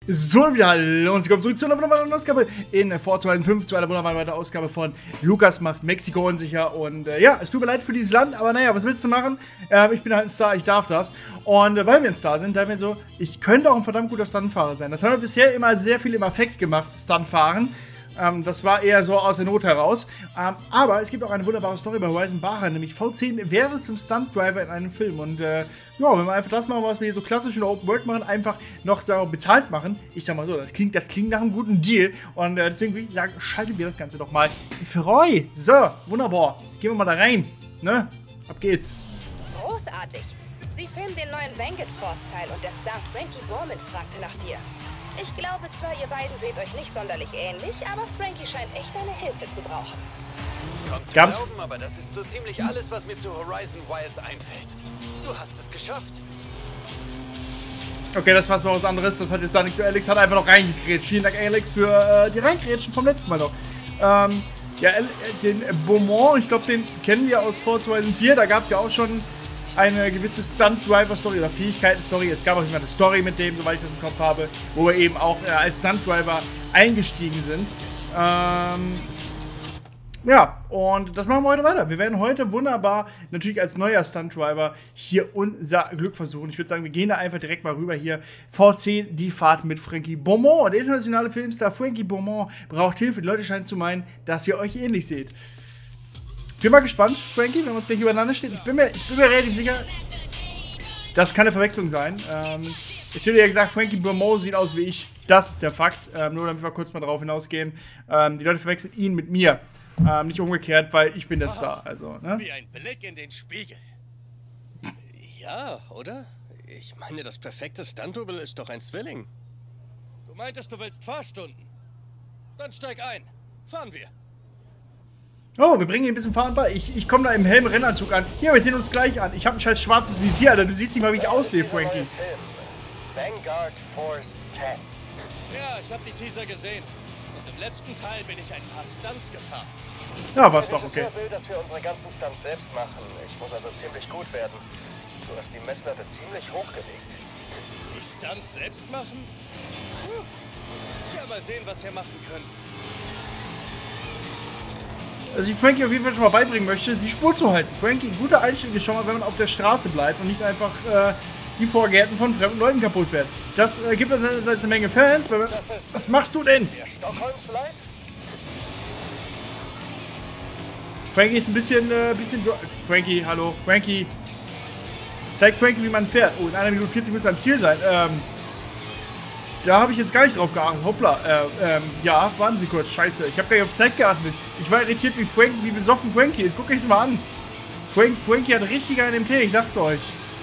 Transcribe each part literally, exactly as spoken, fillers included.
So, wieder hallo und willkommen zurück zu einer wunderbaren Ausgabe in Forza fünf, zu einer wunderbaren Ausgabe von Lukas macht Mexiko unsicher. Und äh, ja, es tut mir leid für dieses Land, aber naja, was willst du machen? Äh, ich bin halt ein Star, ich darf das. Und äh, weil wir ein Star sind, da wir so, ich könnte auch ein verdammt guter Stuntfahrer sein. Das haben wir bisher immer sehr viel im Affekt gemacht, Stuntfahren. Ähm, das war eher so aus der Not heraus. Ähm, aber es gibt auch eine wunderbare Story bei Horizon Baja, nämlich V zehn werde zum Stunt-Driver in einem Film. Und äh, ja, wenn wir einfach das machen, was wir hier so klassisch in der Open World machen, einfach noch sagen, bezahlt machen, ich sag mal so, das klingt, das klingt nach einem guten Deal. Und äh, deswegen würde ich sagen, schalten wir das Ganze doch mal freu. So, wunderbar. Gehen wir mal da rein. Ne? Ab geht's. Großartig. Sie filmen den neuen Vanguard Force-Teil und der Star Frankie Borman fragte nach dir. Ich glaube zwar, ihr beiden seht euch nicht sonderlich ähnlich, aber Frankie scheint echt eine Hilfe zu brauchen. Kommt zu Gab's? glauben, aber das ist so ziemlich alles, was mir zu Horizon Wilds einfällt. Du hast es geschafft. Okay, das war was anderes. Das hat jetzt dann Alex hat einfach noch reingekrätscht. Vielen Dank, Alex, für äh, die Reingrätschen vom letzten Mal noch. Ähm, ja, den Beaumont, ich glaube, den kennen wir aus Forza Horizon vier. Da gab es ja auch schon eine gewisse Stunt-Driver-Story oder Fähigkeiten-Story. Es gab auch immer eine Story mit dem, soweit ich das im Kopf habe, wo wir eben auch äh, als Stunt-Driver eingestiegen sind. Ähm, ja, und das machen wir heute weiter. Wir werden heute wunderbar, natürlich als neuer Stunt-Driver, hier unser Glück versuchen. Ich würde sagen, wir gehen da einfach direkt mal rüber hier. V zehn, die Fahrt mit Frankie Beaumont. Der internationale Filmstar Frankie Beaumont braucht Hilfe. Die Leute scheinen zu meinen, dass ihr euch ähnlich seht. Bin mal gespannt, Frankie, wenn wir uns gleich übereinander stehen. Ich bin mir, ich bin mir relativ sicher, das kann eine Verwechslung sein. Ähm, es wird ja gesagt, Frankie Beaumont sieht aus wie ich. Das ist der Fakt. Ähm, nur damit wir kurz mal darauf hinausgehen. Ähm, die Leute verwechseln ihn mit mir. Ähm, nicht umgekehrt, weil ich bin der Star. Also, ne? Wie ein Blick in den Spiegel. Ja, oder? Ich meine, das perfekte Stunt-Double ist doch ein Zwilling. Du meintest, du willst Fahrstunden? Dann steig ein. Fahren wir. Oh, wir bringen ihn ein bisschen fahren bei. Ich, ich komme da im hellen Rennanzug an. Hier, wir sehen uns gleich an. Ich habe ein scheiß schwarzes Visier, Alter. Du siehst nicht mal, wie ich aussehe, Frankie. Vanguard Force zehn. Ja, ich habe die Teaser gesehen. Und im letzten Teil bin ich ein paar Stunts gefahren. Ja, war's doch, okay. Ich will, dass wir unsere ganzen Stunts selbst machen. Ich muss also ziemlich gut werden. Du hast die Messlatte ziemlich hochgelegt. Die Stunts selbst machen? Puh. Tja, mal sehen, was wir machen können. Also ich Frankie auf jeden Fall schon mal beibringen möchte, die Spur zu halten. Frankie, ein guter Einstieg ist schon mal, wenn man auf der Straße bleibt und nicht einfach äh, die Vorgärten von fremden Leuten kaputt fährt. Das äh, gibt eine, eine Menge Fans. Weil, was machst du denn? Der Stockholm-Slide? Frankie ist ein bisschen, äh, bisschen... Frankie, hallo. Frankie. Zeig Frankie, wie man fährt. Oh, in einer Minute vierzig muss ein Ziel sein. Ähm... Da habe ich jetzt gar nicht drauf geachtet. Hoppla. Äh, ähm, ja, warten Sie kurz. Scheiße. Ich habe gar nicht auf Zeit geachtet. Ich war irritiert, wie Frank, wie besoffen Frankie ist. Guckt euch das mal an. Frank, Frankie hat richtig einen im Tee. Ich sag's euch.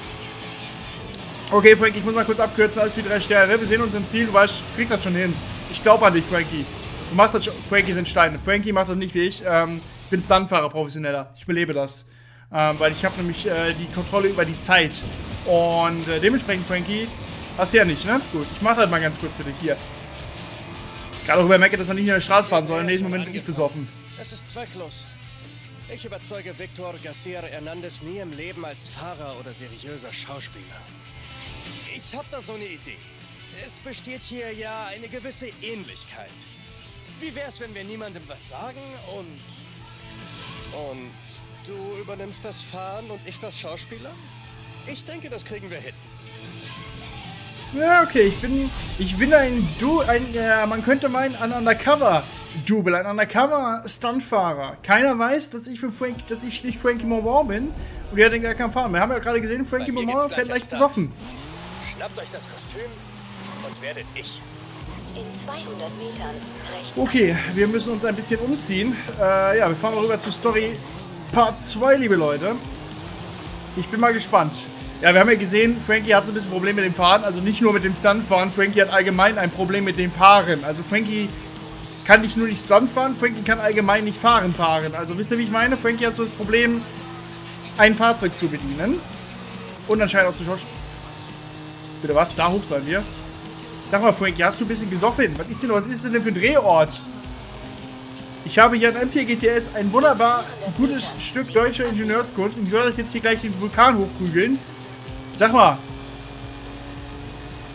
Okay, Frankie, ich muss mal kurz abkürzen. Alles für drei Sterne. Wir sehen uns im Ziel. Du weißt, du kriegst das schon hin. Ich glaube an dich, Frankie. Du machst das schon. Frankie sind Steine. Frankie macht das nicht wie ich. Ähm, ich bin Stuntfahrer, professioneller. Ich belebe das. Ähm, weil ich habe nämlich äh, die Kontrolle über die Zeit. Und äh, dementsprechend, Frankie... Hast du ja nicht, ne? Gut, ich mach das mal ganz kurz für dich hier. Gerade auch über Mecke, dass man nicht in der Straße fahren soll. In diesem Moment bin ich besoffen. Es ist zwecklos. Ich überzeuge Victor Garcia Hernandez nie im Leben als Fahrer oder seriöser Schauspieler. Ich hab da so eine Idee. Es besteht hier ja eine gewisse Ähnlichkeit. Wie wär's, wenn wir niemandem was sagen und... Und du übernimmst das Fahren und ich das Schauspieler? Ich denke, das kriegen wir hin. Ja, okay, ich bin, ich bin ein Du, ein, äh, man könnte meinen, ein Undercover-Double, ein Undercover-Stuntfahrer. Keiner weiß, dass ich für Frank, dass ich nicht Frankie Beaumont bin und der hat den gar keinen Fahren. Wir haben ja gerade gesehen, Frankie Beaumont fährt leicht besoffen. Schnappt euch das Kostüm und werdet ich. In zweihundert Metern rechts. Okay, wir müssen uns ein bisschen umziehen. Äh, ja, wir fahren mal rüber zu Story Part zwei, liebe Leute. Ich bin mal gespannt. Ja, wir haben ja gesehen, Frankie hat so ein bisschen Probleme mit dem Fahren. Also nicht nur mit dem Stuntfahren. Frankie hat allgemein ein Problem mit dem Fahren. Also Frankie kann nicht nur nicht Stunt fahren, Frankie kann allgemein nicht fahren fahren. Also wisst ihr, wie ich meine? Frankie hat so das Problem, ein Fahrzeug zu bedienen. Und anscheinend auch zu schauspielen. Bitte was? Da hoch sollen wir. Sag mal, Frankie, hast du ein bisschen gesoffen? Was ist denn, was ist denn für ein Drehort? Ich habe hier ein M vier G T S, ein wunderbar gutes Stück deutscher Ingenieurskunst. Und ich soll das jetzt hier gleich den Vulkan hochprügeln. Sag mal.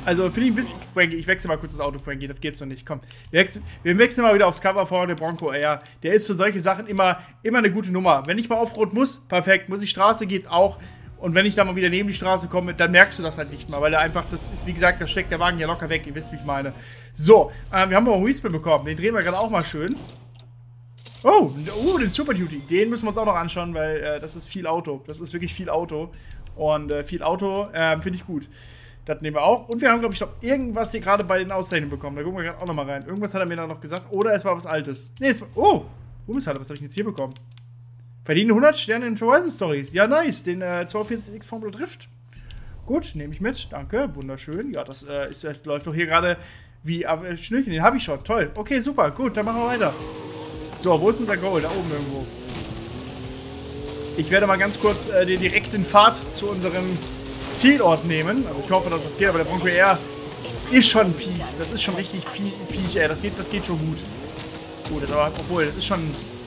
Also finde ich ein bisschen, Frankie, ich wechsle mal kurz das Auto, Frankie, das geht's noch nicht, komm. Wir wechseln, wir wechseln mal wieder aufs Cover vor, der Bronco Air. Der ist für solche Sachen immer, immer eine gute Nummer. Wenn ich mal Offroad muss, perfekt, muss ich Straße, geht's auch. Und wenn ich da mal wieder neben die Straße komme, dann merkst du das halt nicht mal, weil er einfach, das ist, wie gesagt, da steckt der Wagen ja locker weg, ihr wisst, wie ich meine. So, äh, wir haben noch einen Wheelspin bekommen, den drehen wir gerade auch mal schön. Oh, oh, den Super Duty, den müssen wir uns auch noch anschauen, weil äh, das ist viel Auto. Das ist wirklich viel Auto. Und äh, viel Auto, äh, finde ich gut. Das nehmen wir auch. Und wir haben, glaube ich, noch irgendwas hier gerade bei den Auszeichnungen bekommen. Da gucken wir gerade auch nochmal rein. Irgendwas hat er mir da noch gesagt. Oder es war was Altes. Nee, es war, oh, Ruhmeshalle, was habe ich denn jetzt hier bekommen? Verdienen hundert Sterne in Horizon Stories. Ja, nice. Den äh, zweihundertvierzig X Formula Drift. Gut, nehme ich mit. Danke, wunderschön. Ja, das äh, ist, läuft doch hier gerade wie äh, Schnürchen. Den habe ich schon. Toll. Okay, super. Gut, dann machen wir weiter. So, wo ist unser Goal? Da oben irgendwo. Ich werde mal ganz kurz äh, den direkten Pfad zu unserem Zielort nehmen. Also ich hoffe, dass das geht, aber der Bronco Air ist schon fies. Das ist schon richtig fies, ey. Das geht, das geht schon gut. Gut, das aber, obwohl, das ist schon...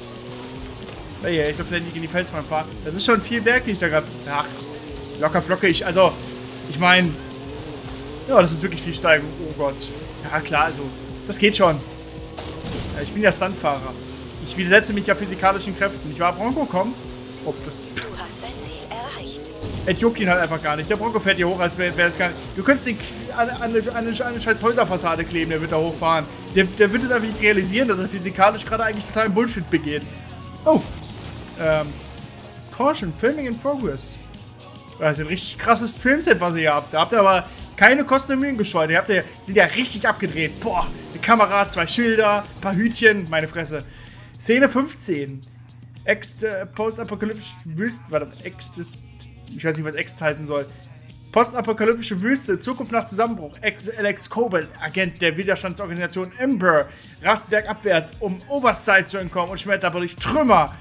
Ey, ich soll vielleicht nicht in die Felswand fahren. Das ist schon viel Berg, den ich da gerade... Ach, locker flockig. Also, ich meine... Ja, das ist wirklich viel Steigung. Oh Gott. Ja, klar, also, das geht schon. Ja, ich bin ja Stuntfahrer. Ich widersetze mich ja physikalischen Kräften. Ich war Bronco, komm. Oh, das... Du hast dein Ziel erreicht. Es juckt ihn halt einfach gar nicht. Der Bronco fährt hier hoch, als wäre wär es gar nicht... Du könntest ihn an eine, eine, eine, eine scheiß Häuserfassade kleben, der wird da hochfahren. Der, der wird es einfach nicht realisieren, dass er physikalisch gerade eigentlich totalen Bullshit begeht. Oh. Ähm. Caution, Filming in Progress. Das ist ein richtig krasses Filmset, was ihr hier habt. Da habt ihr aber keine Kosten und Mühen gescheut. Ihr habt ja, sind ja richtig abgedreht. Boah, eine Kamera, zwei Schilder, ein paar Hütchen, meine Fresse. Szene fünfzehn. Ex, äh, Postapokalyptische Wüste. Warte, Ex. Ich weiß nicht, was Ex heißen soll. Postapokalyptische Wüste, Zukunft nach Zusammenbruch. Ex Alex Cobalt, Agent der Widerstandsorganisation Ember, rast bergabwärts, um Oversight zu entkommen und schmettert dabei durch Trümmer.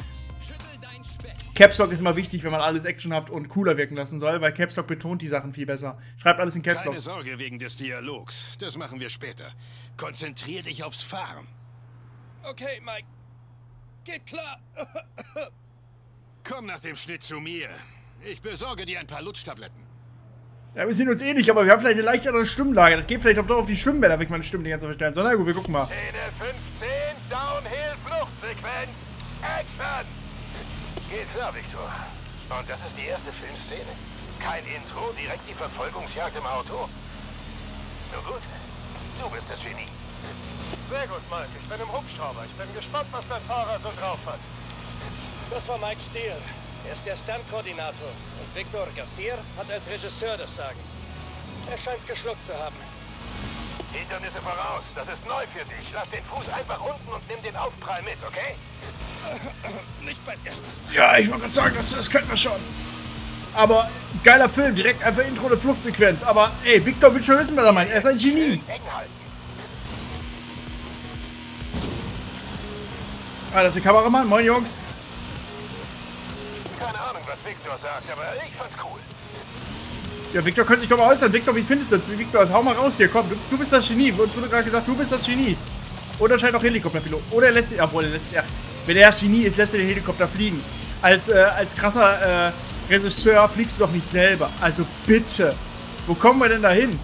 Caps Lock ist immer wichtig, wenn man alles actionhaft und cooler wirken lassen soll, weil Caps Lock betont die Sachen viel besser. Schreibt alles in Caps Lock. Keine Sorge wegen des Dialogs. Das machen wir später. Konzentrier dich aufs Fahren. Okay, Mike. Geht klar. Komm nach dem Schnitt zu mir. Ich besorge dir ein paar Lutschtabletten. Ja, wir sind uns ähnlich, aber wir haben vielleicht eine leicht andere Stimmlage. Das geht vielleicht auch auf die Schwimmbäder, wenn ich meine Stimme die ganze Zeit verstellen soll. Na gut, wir gucken mal. Szene fünfzehn, Downhill-Fluchtsequenz. Action! Geht klar, Victor. Und das ist die erste Filmszene. Kein Intro, direkt die Verfolgungsjagd im Auto. Nur gut, du bist das Genie. Sehr gut, Mike. Ich bin im Hubschrauber. Ich bin gespannt, was dein Fahrer so drauf hat. Das war Mike Steele. Er ist der Stunt-Koordinator. Und Victor Garcia hat als Regisseur das Sagen. Er scheint's geschluckt zu haben. Hindernisse voraus. Das ist neu für dich. Lass den Fuß einfach unten und nimm den Aufprall mit, okay? Nicht mein erstes Mal. Ja, ich wollte gerade sagen, das, das könnten wir schon. Aber geiler Film, direkt einfach Intro der Fluchtsequenz. Aber ey, Victor will schon wissen, was er meint. Er ist ein Genie. Eng halten. Ah, das ist der Kameramann. Moin, Jungs. Keine Ahnung, was Victor sagt, aber ich fand's cool. Ja, Victor könnte sich doch mal äußern. Victor, wie findest du das? Victor, hau mal raus hier. Komm, du, du bist das Genie. Uns wurde gerade gesagt, du bist das Genie. Oder scheint auch Helikopterpilot. Oder er lässt ihn, obwohl er lässt, ja, wenn er das Genie ist, lässt er den Helikopter fliegen. Als, äh, als krasser äh, Regisseur fliegst du doch nicht selber. Also bitte. Wo kommen wir denn da hin?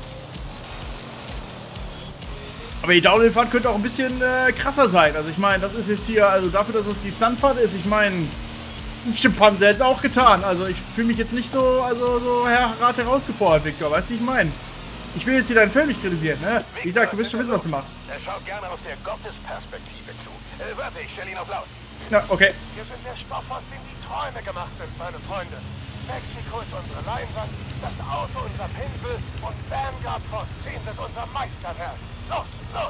Aber die Downhill-Fahrt könnte auch ein bisschen äh, krasser sein. Also ich meine, das ist jetzt hier, also dafür, dass es die Stuntfahrt ist, ich meine, ein Schimpanse hätte es auch getan. Also ich fühle mich jetzt nicht so, also so hart herausgefordert, Victor. Weißt du, wie ich meine? Ich will jetzt hier deinen Film nicht kritisieren, ne? Wie gesagt, du wirst schon wissen, was du machst. Er schaut gerne aus der Gottesperspektive zu. Äh, warte, ich stelle ihn auf laut. Ja, okay. Wir sind der Stoff, aus dem die Träume gemacht sind, meine Freunde. Mexiko ist unsere Leinwand, das Auto unser Pinsel und Vanguard Force zehn wird unser Meisterwerk. Los, los!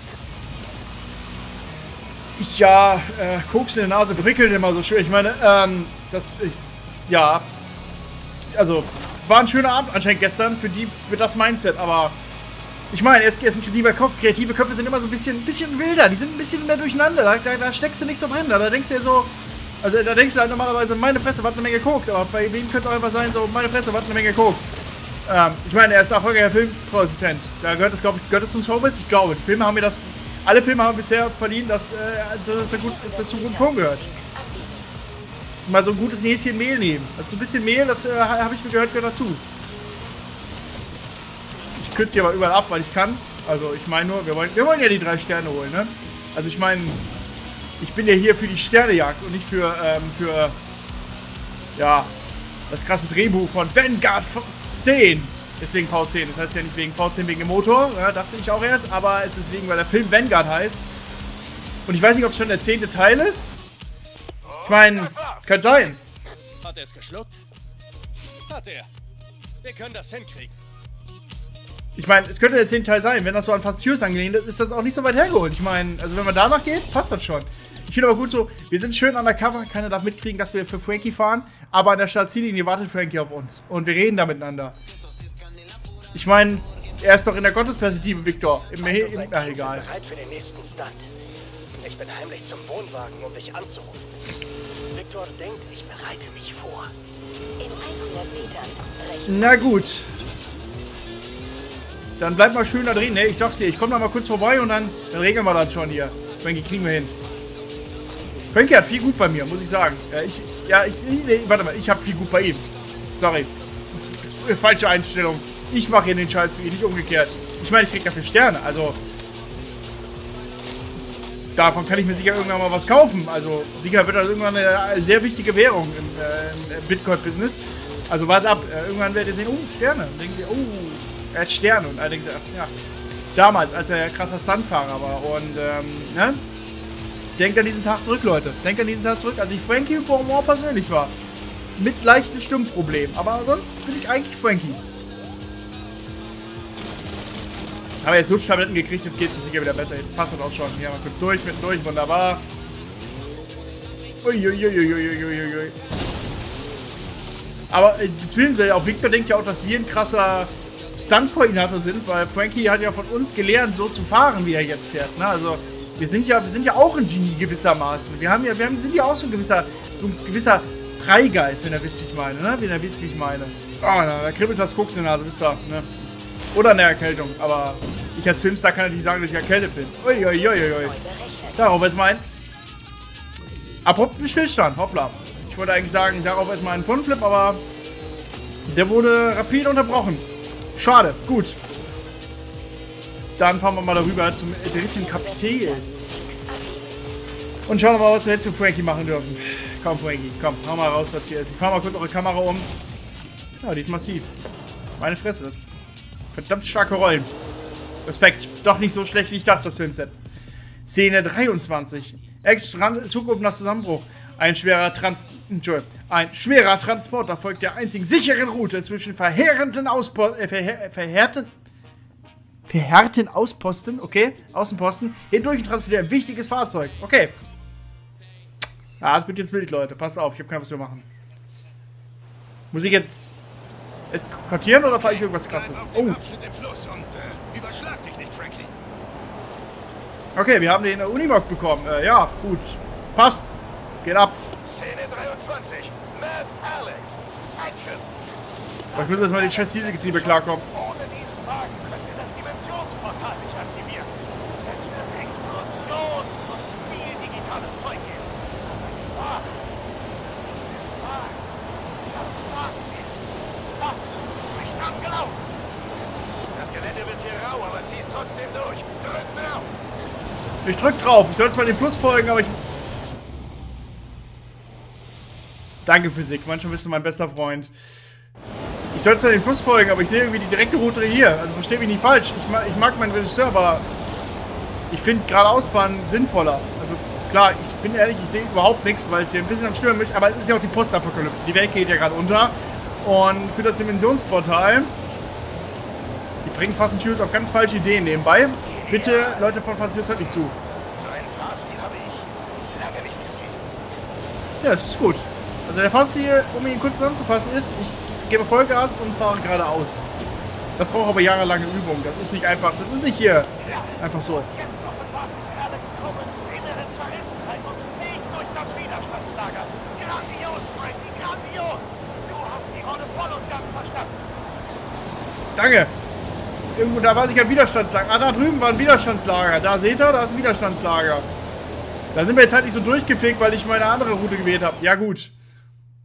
Ich, ja, äh, Koks in der Nase prickelt immer so schön. Ich meine, ähm, das, ich, ja, also, war ein schöner Abend anscheinend gestern für die, für das Mindset, aber ich meine, er ist, er ist ein kreativer Kopf. Kreative Köpfe sind immer so ein bisschen, bisschen wilder, die sind ein bisschen mehr durcheinander, da, da, da steckst du nicht so drin, da, da denkst du ja so, also da denkst du halt normalerweise, meine Fresse, was eine Menge Koks, aber bei wem könnte auch einfach sein, so, meine Fresse, was eine Menge Koks. Ähm, ich meine, er ist erfolgreicher Filmproduzent, da gehört es, glaube ich, gehört es zum Showbiz, ich glaube, die Filme haben mir das, alle Filme haben bisher verliehen, dass, äh, also, dass, er gut, dass das zum guten Ton gehört. Mal so ein gutes Näschen Mehl nehmen. Das ist so ein bisschen Mehl, das äh, habe ich mir gehört, gehört dazu. Ich kürze hier aber überall ab, weil ich kann. Also ich meine nur, wir wollen, wir wollen ja die drei Sterne holen, ne? Also ich meine, ich bin ja hier für die Sternejagd und nicht für, ähm, für, ja, das krasse Drehbuch von Vanguard zehn. Deswegen V zehn. Das heißt ja nicht wegen V zehn wegen dem Motor, ja, dachte ich auch erst, aber es ist wegen, weil der Film Vanguard heißt. Und ich weiß nicht, ob es schon der zehnte Teil ist. Ich meine, könnte sein. Hat er es geschluckt? Hat er. Wir können das hinkriegen. Ich meine, es könnte der zehnte Teil sein. Wenn das so an Fast Furious angelehnt ist, ist das auch nicht so weit hergeholt. Ich meine, also wenn man danach geht, passt das schon. Ich finde aber gut so, wir sind schön undercover, keiner darf mitkriegen, dass wir für Frankie fahren, aber an der Startziellinie wartet Frankie auf uns. Und wir reden da miteinander. Ich meine, er ist doch in der Gottesperspektive, Victor. Im, im, im ach, egal. Bereit für den nächsten Stunt. Ich bin heimlich zum Wohnwagen, um dich anzurufen. Victor denkt, ich bereite mich vor. In hundert Metern rechts. Na gut. Dann bleib mal schön da drin. Ne, ich sag's dir, ich komme da mal kurz vorbei und dann, dann regeln wir das schon hier. Frankie, kriegen wir hin. Frankie hat viel gut bei mir, muss ich sagen. Ja, ich, ja, ich, nee, warte mal, ich habe viel gut bei ihm. Sorry. F falsche Einstellung. Ich mache hier den Scheiß für ihn, nicht umgekehrt. Ich meine, ich krieg dafür Sterne, also... Davon kann ich mir sicher irgendwann mal was kaufen. Also, sicher wird das irgendwann eine sehr wichtige Währung im, äh, im Bitcoin-Business. Also, warte ab. Äh, irgendwann werdet ihr sehen, oh, Sterne. Und denken sie, oh, er hat Sterne. Und dann denken sie, ach, ja. Damals, als er krasser Stuntfahrer war. Und, ähm, ne? Denkt an diesen Tag zurück, Leute. Denkt an diesen Tag zurück, als ich Frankie Beaumont persönlich war. Mit leichten Stimmproblemen. Aber sonst bin ich eigentlich Frankie. Haben wir jetzt Lutschtabletten gekriegt, jetzt geht es sicher wieder besser. Jetzt passt das auch schon. Hier mal kurz durch, mitten durch, wunderbar. Uiuiuiuiuiui. Aber beziehungsweise auch Victor denkt ja auch, dass wir ein krasser Stunt-Koordinator sind, weil Frankie hat ja von uns gelernt, so zu fahren, wie er jetzt fährt. Ne? Also wir sind ja, wir sind ja auch ein Genie gewissermaßen. Wir haben ja, wir haben, sind ja auch so ein gewisser, so ein gewisser Freigeist, wenn ihr wisst, wie ich meine, ne? Wenn ihr wisst, wie ich meine. Oh, da, da kribbelt das Koks in der Nase, wisst ihr, ne? Oder eine Erkältung, aber ich als Filmstar kann natürlich sagen, dass ich erkältet bin. Uiuiuiui. Darauf ist mein abrupten Stillstand, hoppla. Ich wollte eigentlich sagen, darauf ist mein Funflip, aber der wurde rapide unterbrochen. Schade, gut. Dann fahren wir mal darüber zum dritten Kapitel. Und schauen wir mal, was wir jetzt für Frankie machen dürfen. Komm, Frankie, komm, hau mal raus, was hier ist. Ich fahr mal kurz eure Kamera um. Ja, die ist massiv. Meine Fresse, das ist verdammt starke Rollen. Respekt. Doch nicht so schlecht, wie ich dachte, das Filmset. Szene dreiundzwanzig. Ex-Strand, Zukunft nach Zusammenbruch. Ein schwerer Trans... Entschuldigung. Ein schwerer Transporter folgt der einzigen sicheren Route zwischen verheerenden Ausposten... Äh, verheer verheerten... Verheerten Ausposten, okay? Außenposten. Hindurch und transportiert ein wichtiges Fahrzeug. Okay. Ja, das wird jetzt wild, Leute. Passt auf, ich habe keine was wir machen. Muss ich jetzt... eskortieren oder fahre ich irgendwas Krasses? Oh. Okay, wir haben den Unimog bekommen. Äh, ja, gut. Passt. Geht ab. Szene dreiundzwanzig. Matt Alex. Action. Aber ich muss erstmal die scheiß Dieselgetriebe klarkommen. Ohne diesen Wagen könnt ihr das Dimensionsportal nicht aktivieren. Es wird Explosion und viel digitales Zeug geben. Ah. Ah. Das geht. Das nicht angelaufen. Das Gelände wird hier rau, aber zieh's trotzdem durch. Drück drauf. Ich drück drauf. Ich soll zwar dem Fluss folgen, aber ich... Danke, Physik. Manchmal bist du mein bester Freund. Ich soll zwar dem Fluss folgen, aber ich sehe irgendwie die direkte Route hier. Also verstehe mich nicht falsch. Ich mag, ich mag meinen Regisseur, aber ich finde geradeaus fahren sinnvoller. Also klar, ich bin ehrlich, ich sehe überhaupt nichts, weil es hier ein bisschen am Stürmen ist. Aber es ist ja auch die Postapokalypse. Die Welt geht ja gerade unter. Und für das Dimensionsportal, die bringen Fast and Furious auf ganz falsche Ideen nebenbei. Bitte, Leute von Fast and Furious, hört nicht zu. So einen Fahrstil habe ich lange nicht gesehen. Ja, ist gut. Also der Fahrstil, um ihn kurz zusammenzufassen, ist, ich gebe Vollgas und fahre geradeaus. Das braucht aber jahrelange Übung. Das ist nicht einfach, das ist nicht hier einfach so. Jetzt offenbart sich Alex Corbins innere Zerrissenheit und Weg durch das Widerstandslager. Grandios, Frankie, grandios! Du hast die Rolle voll und ganz verstanden. Danke. Irgendwo, da war sicher ein Widerstandslager. Ah, da drüben war ein Widerstandslager. Da seht ihr, da ist ein Widerstandslager. Da sind wir jetzt halt nicht so durchgefegt, weil ich meine andere Route gewählt habe. Ja, gut.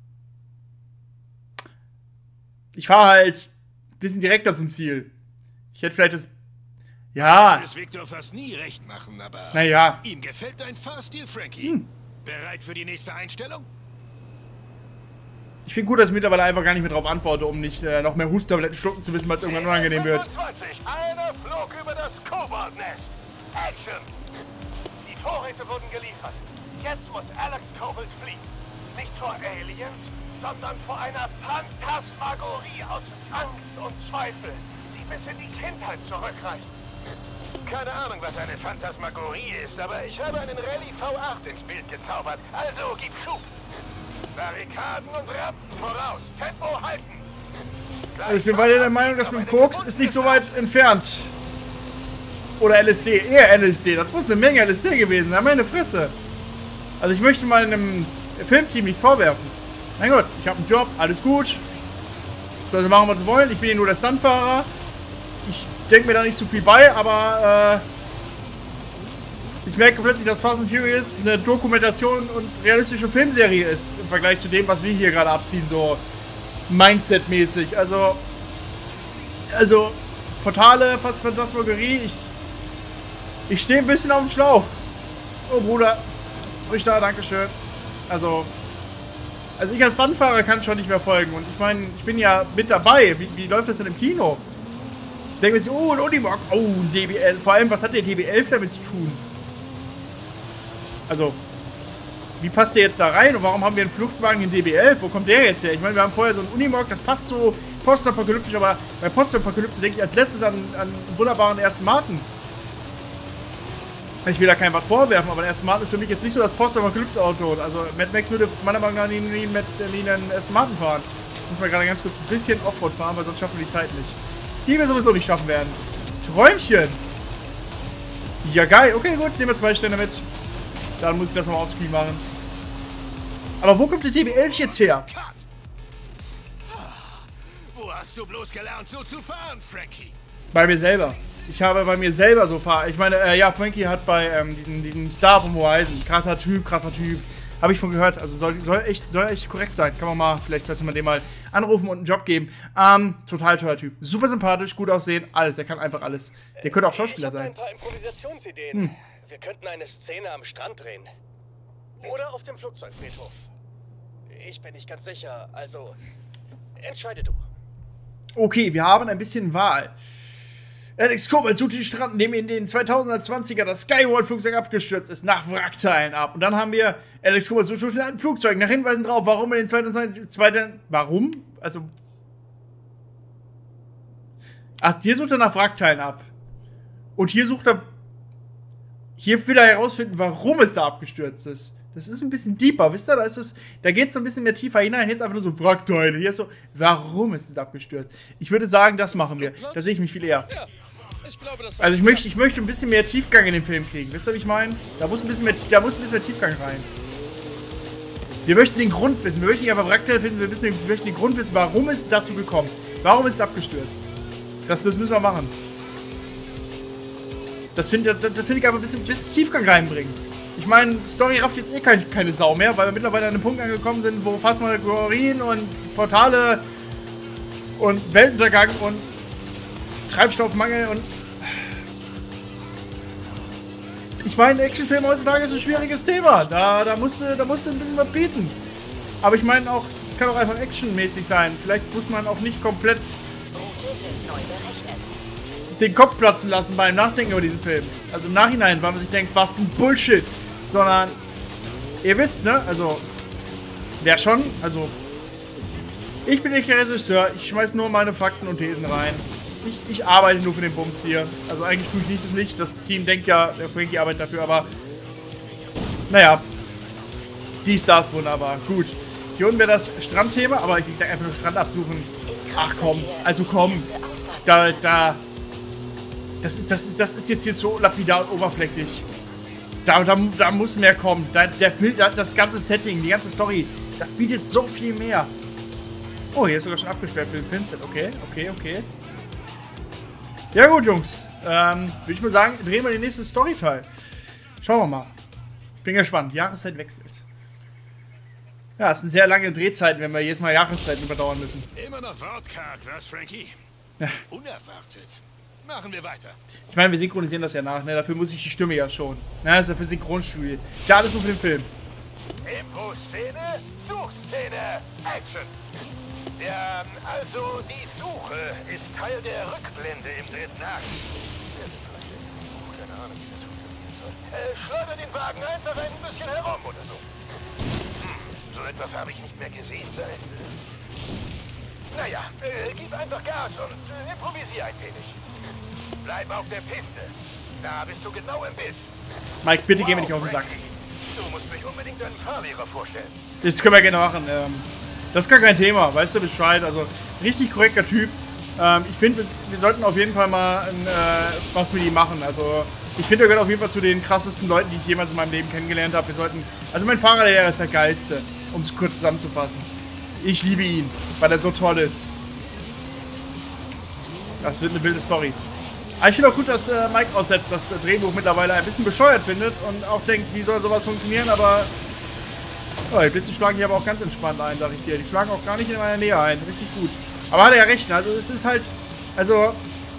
Ich fahre halt ein bisschen direkter zum Ziel. Ich hätte vielleicht das... Ja. Das Victor fast nie recht machen, aber... Naja. Ihm gefällt dein Fahrstil, Frankie. Hm. Bereit für die nächste Einstellung? Ich finde gut, dass ich mittlerweile einfach gar nicht mehr darauf antworte, um nicht äh, noch mehr Husttabletten schlucken zu wissen, weil es irgendwann unangenehm wird. fünfundzwanzig. Einer flog über das Kobold-Nest. Action! Die Vorräte wurden geliefert. Jetzt muss Alex Kobold fliehen. Nicht vor Aliens, sondern vor einer Phantasmagorie aus Angst und Zweifel, die bis in die Kindheit zurückreicht. Keine Ahnung, was eine Phantasmagorie ist, aber ich habe einen Rallye V acht ins Bild gezaubert. Also gib Schub. Barrikaden und Rampen voraus. Tempo halten. Also ich bin weiter der Meinung, dass mit dem Koks ist nicht so weit entfernt. Oder L S D. Eher L S D. Das muss eine Menge L S D gewesen sein. Meine Fresse. Also ich möchte mal einem Filmteam nichts vorwerfen. Mein Gott, ich habe einen Job. Alles gut. Soll sie machen, was sie wollen. Ich bin hier nur der Stuntfahrer. Ich denke mir da nicht zu viel bei, aber äh, ich merke plötzlich, dass Fast and Furious eine Dokumentation und realistische Filmserie ist im Vergleich zu dem, was wir hier gerade abziehen, so Mindset-mäßig. Also, also Portale, fast Phantasmagorie, ich, ich stehe ein bisschen auf dem Schlauch. Oh Bruder, Richter, dankeschön. Also, also ich als Stuntfahrer kann schon nicht mehr folgen und ich meine, ich bin ja mit dabei. Wie, wie läuft das denn im Kino? Denken wir sich, oh, ein Unimog, oh, ein D B elf. Vor allem, was hat der D B elf damit zu tun? Also, wie passt der jetzt da rein und warum haben wir einen Fluchtwagen in D B elf? Wo kommt der jetzt her? Ich meine, wir haben vorher so einen Unimog, das passt so postapokalyptisch, aber bei Postapokalypse denke ich als letztes an, an einen wunderbaren Aston Martin. Ich will da kein Wort vorwerfen, aber der Aston Martin ist für mich jetzt nicht so das Postapokalypse-Auto. Also, Mad Max würde meiner Meinung nach nie, nie mit nie einen Aston Martin fahren. Muss man gerade ganz kurz ein bisschen Offroad fahren, weil sonst schaffen wir die Zeit nicht. Die wir sowieso nicht schaffen werden. Träumchen! Ja, geil. Okay, gut. Nehmen wir zwei Stände mit. Dann muss ich das nochmal offscreen machen. Aber wo kommt der D B elf jetzt her? Wo hast du bloß gelernt, so zu fahren, Frankie? Bei mir selber. Ich habe bei mir selber so fahren. Ich meine, äh, ja, Frankie hat bei ähm, diesem, diesem Star von Horizon. Krasser Typ, krasser Typ. Habe ich von gehört. Also soll, soll, echt, soll echt korrekt sein. Kann man mal, vielleicht sollte man dem mal anrufen und einen Job geben. Ähm, total toller Typ. Super sympathisch, gut aussehen, alles. Der kann einfach alles. Der könnte auch Schauspieler sein. Ich habe ein paar Improvisationsideen. Hm. Wir könnten eine Szene am Strand drehen. Oder auf dem Flugzeugfriedhof. Ich bin nicht ganz sicher, also entscheide du. Okay, wir haben ein bisschen Wahl. Alex Kobold sucht den Strand, in dem in den zweitausendzwanziger das Skyward-Flugzeug abgestürzt ist, nach Wrackteilen ab. Und dann haben wir Alex Kobold sucht ein Flugzeug, nach Hinweisen drauf, warum in den zweitausendzwanzig... Warum? Also... Ach, hier sucht er nach Wrackteilen ab. Und hier sucht er... Hier will er herausfinden, warum es da abgestürzt ist. Das ist ein bisschen deeper, wisst ihr? Da, ist es, da geht es so ein bisschen mehr tiefer hinein. Jetzt einfach nur so Wrackteile. Hier ist so, warum ist es abgestürzt? Ich würde sagen, das machen wir. Da sehe ich mich viel eher. Ich glaube, das also ich möchte, ich möchte ein bisschen mehr Tiefgang in den Film kriegen. Wisst ihr, was ich meine? Da muss ein bisschen mehr, da muss ein bisschen mehr Tiefgang rein. Wir möchten den Grund wissen. Wir möchten nicht einfach Wrackteile finden. Wir, wissen, wir möchten den Grund wissen, warum ist es dazu gekommen. Warum ist es abgestürzt? Das, das müssen wir machen. Das finde das, das find ich aber ein bisschen, ein bisschen Tiefgang reinbringen. Ich meine, Story rafft jetzt eh kein, keine Sau mehr, weil wir mittlerweile an einem Punkt angekommen sind, wo Phantasmagorien und Portale und Weltuntergang und Treibstoffmangel und... Ich meine, Actionfilm heutzutage ist ein schwieriges Thema. Da, da musste da musste ein bisschen was bieten. Aber ich meine auch, kann auch einfach actionmäßig sein. Vielleicht muss man auch nicht komplett den Kopf platzen lassen beim Nachdenken über diesen Film. Also im Nachhinein, weil man sich denkt, was ein Bullshit. Sondern, ihr wisst, ne, also, wer schon, also, ich bin nicht der Regisseur, ich schmeiß nur meine Fakten und Thesen rein. Ich, ich arbeite nur für den Bums hier. Also eigentlich tue ich nicht das nicht, das Team denkt ja, der Frankie arbeitet dafür, aber, naja, die Stars wunderbar, gut. Hier unten wäre das Strandthema, aber ich sag einfach nur Strand absuchen. Ach komm, also komm, da, da, das, das, das ist jetzt hier so lapidar und oberflächlich. Da, da, da muss mehr kommen. Da, der Bild, das ganze Setting, die ganze Story, das bietet so viel mehr. Oh, hier ist sogar schon abgesperrt für den Filmset. Okay, okay, okay. Ja gut, Jungs. Ähm, würde ich mal sagen, drehen wir den nächsten Storyteil. Schauen wir mal. Bin gespannt. Jahreszeit wechselt. Ja, es sind sehr lange Drehzeiten, wenn wir jetzt mal Jahreszeiten überdauern müssen. Immer noch wortkarg, was, Frankie? Ja. Unerwartet. Machen wir weiter. Ich meine, wir synchronisieren das ja nach, ne? Dafür muss ich die Stimme ja schon. Ne? Das ist ja für Synchronstudio. Ist ja alles nur für den Film. Impro-Szene, Suchszene, Action. Ja, also die Suche ist Teil der Rückblende im dritten Akt. Das ist vielleicht oh, keine Ahnung, wie das funktionieren soll. Äh, schleuder den Wagen einfach ein bisschen herum oder so. Hm, so etwas habe ich nicht mehr gesehen seit... Naja, äh, gib einfach Gas und äh, improvisier ein wenig. Bleib auf der Piste. Da bist du genau im Bild. Mike, bitte wow, geh mir nicht auf den Sack. Frankie. Du musst mich unbedingt deinen Fahrlehrer vorstellen. Das können wir gerne machen. Ähm, das ist gar kein Thema, weißt du Bescheid. Also, richtig korrekter Typ. Ähm, ich finde, wir sollten auf jeden Fall mal ein, äh, was mit ihm machen. Also, ich finde, er gehört auf jeden Fall zu den krassesten Leuten, die ich jemals in meinem Leben kennengelernt habe. Wir sollten. Also, mein Fahrerlehrer ist der geilste, um es kurz zusammenzufassen. Ich liebe ihn, weil er so toll ist. Das wird eine wilde Story. Aber ich finde auch gut, dass äh, Mike aussetzt, das äh, Drehbuch mittlerweile ein bisschen bescheuert findet und auch denkt, wie soll sowas funktionieren, aber oh, die Blitze schlagen hier aber auch ganz entspannt ein, sag ich dir. Die schlagen auch gar nicht in meiner Nähe ein, richtig gut. Aber hat er ja recht, also es ist halt, also,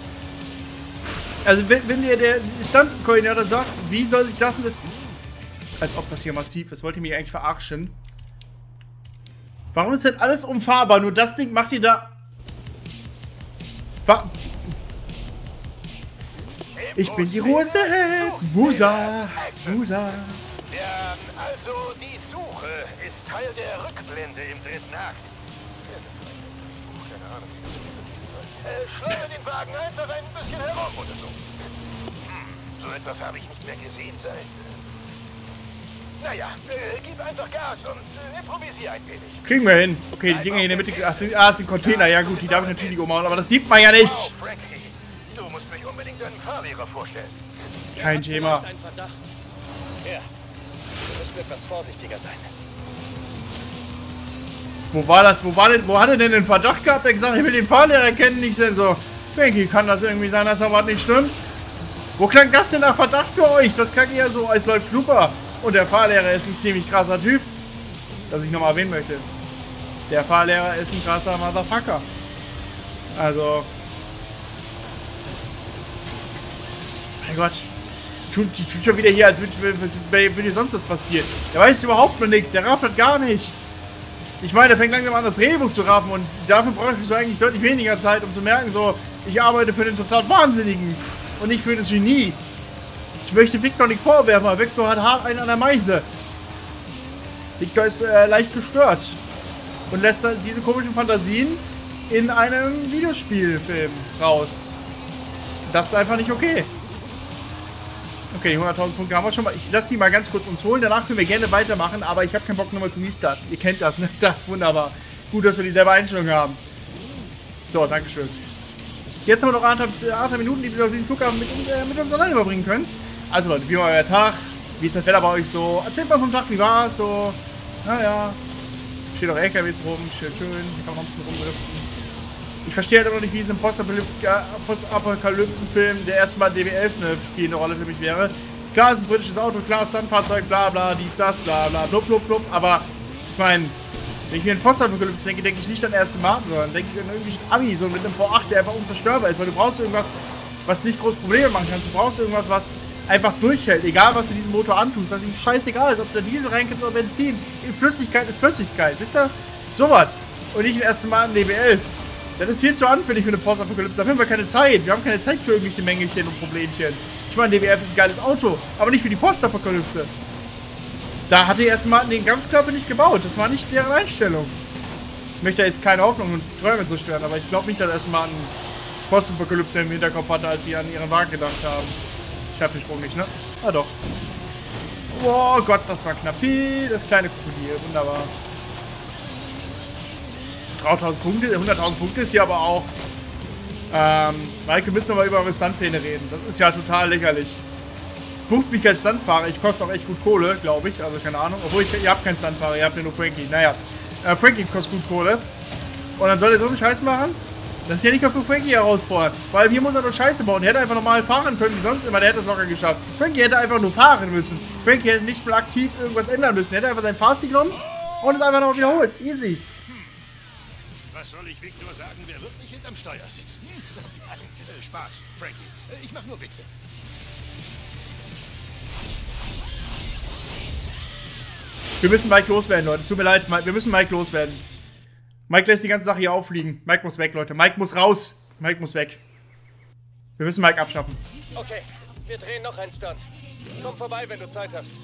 also wenn, wenn dir der Stunt-Koordinator sagt, wie soll sich das und das, als ob das hier massiv ist, wollt ihr mich eigentlich verarschen? Warum ist denn alles umfahrbar, nur das Ding macht ihr da... Wa Ich bin die Rose, Wusa, Wusa. Ja, also die Suche ist Teil der Rückblende im dritten Akt. Das ist vielleicht oh, keine Ahnung, wie das funktionieren soll. Äh, schleuder den Wagen einfach ein bisschen herum oder so. Hm, so etwas habe ich nicht mehr gesehen seit... Naja, äh, gib einfach Gas und äh, improvisier ein wenig. Kriegen wir hin. Okay, die Dinger hier in der Mitte... Ach, sind, ah, sind Container. Ja gut, die darf ich natürlich nicht umhauen, aber das sieht man ja nicht. Wow, Frankie, du musst mich unbedingt deinen Fahrlehrer vorstellen. Kein Thema. Ein Verdacht. Ja, wir müssen etwas vorsichtiger sein. Wo war das? Wo war denn? Wo hat er denn den Verdacht gehabt? Er hat gesagt, ich will den Fahrlehrer kennen, nicht denn so. Frankie, kann das irgendwie sein, dass da was nicht stimmt? Wo klang das denn nach Verdacht für euch? Das klang eher so, als läuft super. Und der Fahrlehrer ist ein ziemlich krasser Typ. Das ich nochmal erwähnen möchte. Der Fahrlehrer ist ein krasser Motherfucker. Also. Mein Gott. Die tut schon wieder hier, als würde, würde, würde sonst was passieren. Der weiß überhaupt noch nichts. Der rafft das gar nicht. Ich meine, der fängt langsam an, das Drehbuch zu raffen. Und dafür bräuchtest du eigentlich deutlich weniger Zeit, um zu merken, so, ich arbeite für den total Wahnsinnigen. Und nicht für das Genie. Ich möchte Victor nichts vorwerfen, aber Victor hat hart einen an der Meise. Victor ist äh, leicht gestört. Und lässt dann diese komischen Fantasien in einem Videospielfilm raus. Das ist einfach nicht okay. Okay, die hunderttausend Punkte haben wir schon mal. Ich lasse die mal ganz kurz uns holen. Danach können wir gerne weitermachen, aber ich habe keinen Bock nochmal zu Restarten. Ihr kennt das, ne? Das ist wunderbar. Gut, dass wir dieselbe Einstellung haben. So, dankeschön. Jetzt haben wir noch anderthalb Minuten, die wir auf diesen Flughafen mit, äh, mit uns alleine überbringen können. Also Leute, wie war euer Tag? Wie ist das Wetter bei euch so? Erzählt mal vom Tag, wie war es so? Naja. Steht auch L K Ws rum, schön, schön. Hier kann man noch ein bisschen rumdriften. Ich verstehe halt auch noch nicht, wie es in einem Postapokalypsen-Film, der erstmal D W elf eine spielende Rolle für mich wäre. Klar, es ist ein britisches Auto, klar, ist ein Fahrzeug, bla bla, dies, das, bla bla, blub, blub, blub. Aber ich meine, wenn ich mir an Postapokalypsen denke, denke ich nicht an erste Marken, sondern denke ich an irgendwelchen Ami, so mit einem V acht, der einfach unzerstörbar ist. Weil du brauchst irgendwas, was nicht groß Probleme machen kannst. Du brauchst irgendwas, was einfach durchhält. Egal, was du diesem Motor antust. Das ist ihm scheißegal, ob da Diesel reinkommt oder Benzin. Flüssigkeit ist Flüssigkeit. Wisst ihr? So was. Und nicht in erste Mal in D W elf. Das ist viel zu anfällig für eine Postapokalypse. Dafür haben wir keine Zeit. Wir haben keine Zeit für irgendwelche Mängelchen und Problemchen. Ich meine, D W elf ist ein geiles Auto, aber nicht für die Postapokalypse. Da hat die erste Martin den Ganzkörper nicht gebaut. Das war nicht deren Einstellung. Ich möchte jetzt keine Hoffnung und Träume zerstören, aber ich glaube nicht, dass erst Martin Postapokalypse im Hinterkopf hatte, als sie an ihren Wagen gedacht haben. Ich habe den Sprung nicht, ne? Ah doch. Oh Gott, das war knapp. Das kleine Krokodil, wunderbar. dreitausend Punkte, hunderttausend Punkte ist hier aber auch. Ähm, Mike, wir müssen aber über eure Stuntpläne reden. Das ist ja total lächerlich. Bucht mich als Stuntfahrer. Ich koste auch echt gut Kohle, glaube ich. Also keine Ahnung. Obwohl, ich, ihr habt keinen Stuntfahrer, ihr habt ja nur Frankie. Naja, äh, Frankie kostet gut Kohle. Und dann soll er so einen Scheiß machen? Das ist ja nicht nur für Frankie herausfordernd. Weil hier muss er nur Scheiße bauen. Der hätte einfach normal fahren können wie sonst immer. Der hätte es locker geschafft. Frankie hätte einfach nur fahren müssen. Frankie hätte nicht mal aktiv irgendwas ändern müssen. Er hätte einfach sein Fahrstil genommen und es einfach noch wiederholt. Easy. Was soll ich Victor sagen, wer wirklich hinterm Steuer sitzt? Hm? Äh, Spaß, Frankie. Äh, ich mach nur Witze. Wir müssen Mike loswerden, Leute. Es tut mir leid, Mike. Wir müssen Mike loswerden. Mike lässt die ganze Sache hier auffliegen. Mike muss weg, Leute. Mike muss raus. Mike muss weg. Wir müssen Mike abschaffen. Okay, wir drehen noch einen Stunt. Komm vorbei, wenn du Zeit hast.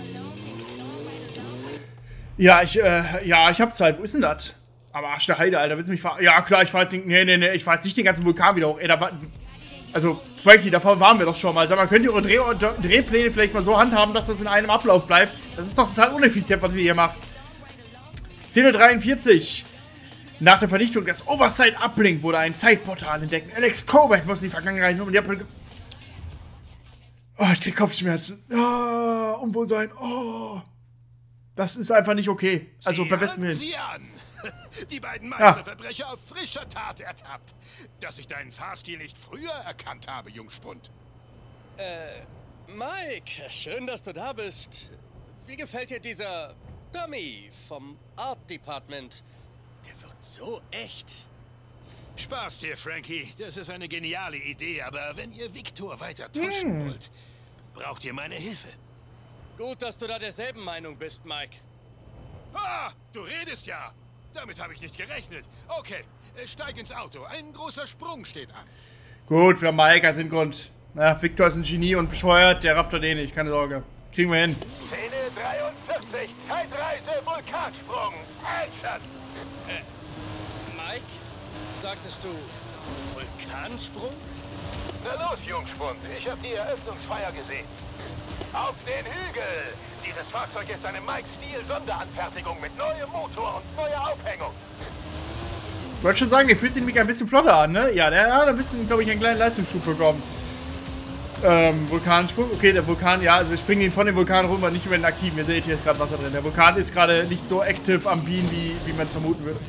Ja, ich, äh, ja, ich hab Zeit. Wo ist denn das? Aber Arsch der Heide, Alter. Willst du mich fahren? Ja, klar, ich fahr jetzt nicht. Nee, nee, nee. Ich fahr jetzt nicht den ganzen Vulkan wieder hoch. Ey, da war. Also, Frankie, davor waren wir doch schon mal. Sag mal, könnt ihr eure Dreh Drehpläne vielleicht mal so handhaben, dass das in einem Ablauf bleibt? Das ist doch total uneffizient, was wir hier machen. Szene dreiundvierzig. Nach der Vernichtung des Oversight Uplink wurde ein Zeitportal entdeckt. Alex Coburn muss in die Vergangenheit um die Uplink. Oh, ich krieg Kopfschmerzen. Oh, Unwohlsein. Oh. Das ist einfach nicht okay. Also, bei besten Willen. Sieh an. Die beiden Meisterverbrecher ja. auf frischer Tat ertappt. Dass ich deinen Fahrstil nicht früher erkannt habe, Jungspund. Äh, Mike, schön, dass du da bist. Wie gefällt dir dieser Dummy vom Art Department? Der wirkt so echt. Spaß dir, Frankie. Das ist eine geniale Idee, aber wenn ihr Victor weiter täuschen hm. wollt, braucht ihr meine Hilfe. Gut, dass du da derselben Meinung bist, Mike. Ah, du redest ja. Damit habe ich nicht gerechnet. Okay, steig ins Auto. Ein großer Sprung steht an. Gut, für Mike als Hintergrund. Na, Victor ist ein Genie und bescheuert. Der rafft doch eh nicht, keine Sorge. Kriegen wir hin. Szene dreiundvierzig, Zeitreise, Vulkansprung, Action! Äh, Mike, sagtest du Vulkansprung? Na los, Jungspund, ich habe die Eröffnungsfeier gesehen. Auf den Hügel! Dieses Fahrzeug ist eine Mike-Stil-Sonderanfertigung mit neuem Motor und neuer Aufhängung. Ich wollte schon sagen, der fühlt sich nämlich ein bisschen flotter an, ne? Ja, der hat ein bisschen, glaube ich, einen kleinen Leistungsschub bekommen. Ähm, Vulkansprung. Okay, der Vulkan, ja, also wir springen ihn von dem Vulkan rüber, nicht über den aktiven. Ihr seht, hier ist gerade Wasser drin. Der Vulkan ist gerade nicht so aktiv am Bienen, wie, wie man es vermuten würde.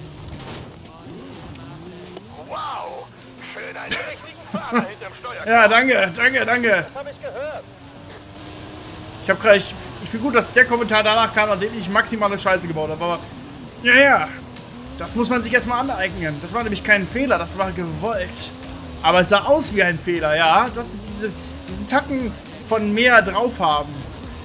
Wow! Schön einen richtigen Fahrer hinterm Steuer. Ja, danke, danke, danke. Das habe ich gehört. Ich habe gerade, ich, ich finde gut, dass der Kommentar danach kam, nachdem ich maximale Scheiße gebaut habe. Aber, ja, ja, das muss man sich erstmal aneignen. Das war nämlich kein Fehler, das war gewollt. Aber es sah aus wie ein Fehler, ja. Das ist diese, diesen Tacken von mehr drauf haben.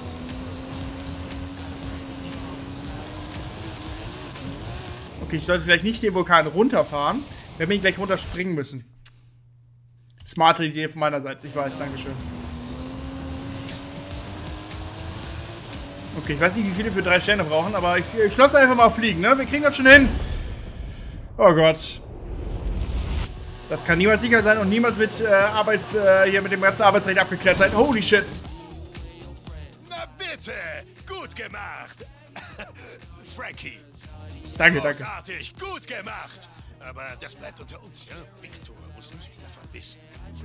Okay, ich sollte vielleicht nicht den Vulkan runterfahren. Wir werden ihn gleich runterspringen müssen. Smarte Idee von meiner Seite, ich weiß, dankeschön. Okay, ich weiß nicht, wie viele für drei Sterne brauchen, aber ich, ich lasse einfach mal fliegen, ne? Wir kriegen das schon hin. Oh Gott. Das kann niemals sicher sein und niemals mit äh, Arbeits, äh, hier mit dem ganzen Arbeitsrecht abgeklärt sein. Holy shit. Na bitte, gut gemacht. Frankie. Danke, danke. Großartig, gut gemacht. Aber das bleibt unter uns, ja? Victor muss nichts davon wissen.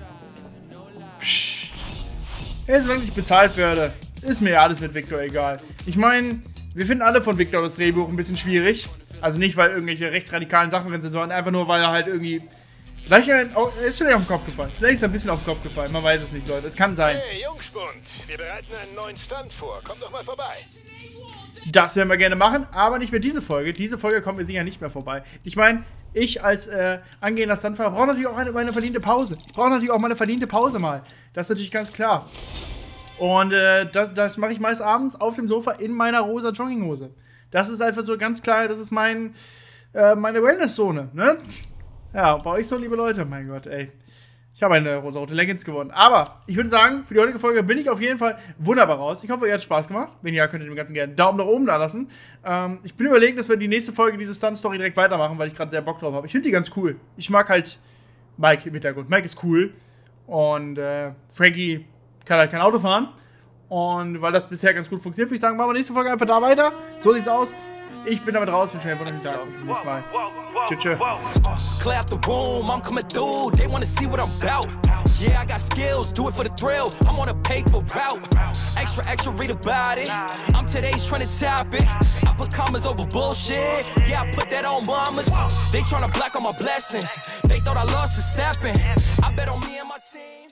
Psst. Ja, solange ich bezahlt werde, ist mir ja alles mit Victor egal. Ich meine, wir finden alle von Victor das Drehbuch ein bisschen schwierig. Also nicht, weil irgendwelche rechtsradikalen Sachen drin sind, sondern einfach nur, weil er halt irgendwie... Vielleicht ist vielleicht auf den Kopf gefallen. Vielleicht ist er ein bisschen auf den Kopf gefallen. Man weiß es nicht, Leute. Es kann sein. Hey, Jungspund, wir bereiten einen neuen Stunt vor. Komm doch mal vorbei. Das werden wir gerne machen, aber nicht mehr diese Folge. Diese Folge kommt mir sicher nicht mehr vorbei. Ich meine, ich als äh, angehender Stuntfahrer brauche natürlich auch eine, eine verdiente Pause. Ich brauche natürlich auch mal eine verdiente Pause mal. Das ist natürlich ganz klar. Und äh, das, das mache ich meist abends auf dem Sofa in meiner rosa Jogginghose. Das ist einfach so ganz klar, das ist mein, äh, meine Wellnesszone, ne? Ja, bei euch so, liebe Leute, mein Gott, ey. Ich habe eine rosa-rote Leggings gewonnen. Aber ich würde sagen, für die heutige Folge bin ich auf jeden Fall wunderbar raus. Ich hoffe, ihr hat Spaß gemacht. Wenn ja, könnt ihr dem Ganzen gerne einen Daumen nach oben da lassen. Ähm, ich bin überlegen, dass wir die nächste Folge diese Stunt-Story direkt weitermachen, weil ich gerade sehr Bock drauf habe. Ich finde die ganz cool. Ich mag halt Mike im Hintergrund. Mike ist cool. Und äh, Frankie kann halt kein Auto fahren. Und weil das bisher ganz gut funktioniert, würde ich sagen, machen wir nächste Folge einfach da weiter. So sieht's aus. Ich bin damit raus, wünsche euch einen wunderschönen Tag. Bis zum nächsten Mal. Tschüss, tschüss. Clear out the room, I'm coming through. They wanna see what I'm about. Yeah, I got skills, do it for the thrill. I'm on a paper route. Extra, extra, read about it. I'm today's trending topic. I put commas over bullshit. Yeah, I put that on mamas. They tryna block all my blessings. They thought I lost a stepping. I bet on me and my team.